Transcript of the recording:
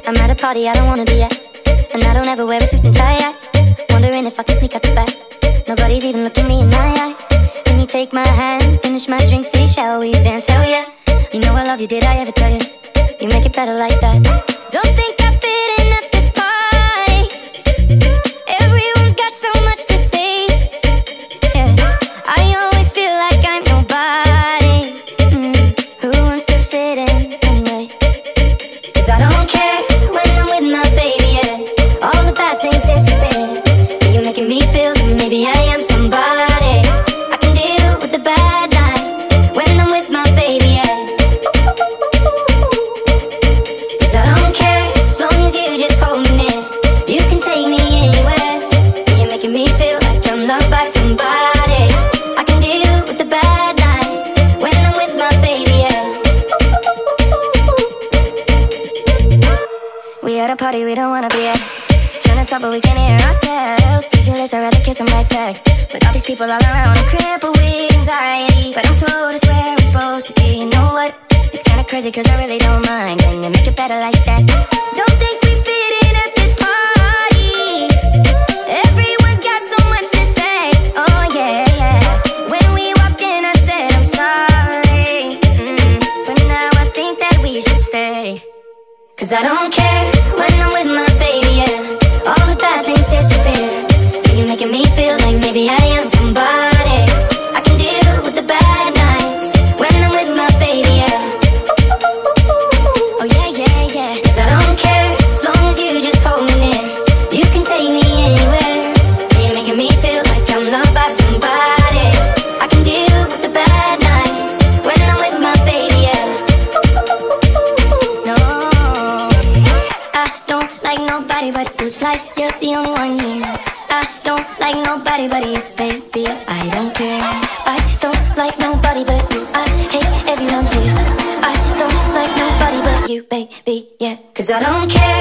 I'm at a party I don't wanna be at, and I don't ever wear a suit and tie yet. Wondering if I can sneak out the back. Nobody's even looking me in my eyes. Can you take my hand, finish my drink, say shall we dance? Hell yeah. You know I love you, did I ever tell you? You make it better like that. Don't think I fit in at this party. Everyone's got so much to say. Yeah, I always feel like I'm nobody. Who wants to fit in anyway? 'Cause I don't care when I'm with my baby, yeah. All the bad things disappear. You're making me feel that maybe I am somebody. I can deal with the bad nights when I'm with my baby, yeah. 'Cause I don't care as long as you just hold me near. You can take me anywhere. You're making me feel like I'm loved by somebody. I can deal with the bad nights when I'm with my baby, yeah. We at a party we don't wanna be at. Trying to talk but we can't hear ourselves. Pictureless, I'd rather kiss them right back. With all these people all around, I'm crippled with anxiety. But I'm told it's where I'm supposed to be. You know what? It's kinda crazy 'cause I really don't mind. Can you make it better like that? Don't think we fit in at this party. Everyone's got so much to say. Oh yeah, yeah. When we walked in I said I'm sorry. But now I think that we should stay. 'Cause I don't care when I'm with my baby, yeah. All the bad things disappear. You're making me feel like maybe I am somebody. I can deal with the bad nights when I'm with my baby, yeah. Oh yeah, yeah, yeah. 'Cause I don't care as long as you just hold me near. You can take me anywhere. You're making me feel like I'm loved by somebody. I can deal with the bad nights when I'm with my baby, yeah. No, I don't like nobody but you. It's like you're the only one here. I don't like nobody but you, baby. I don't care. I don't like nobody but you. I hate everyone here. I don't like nobody but you, baby, yeah. 'Cause I don't care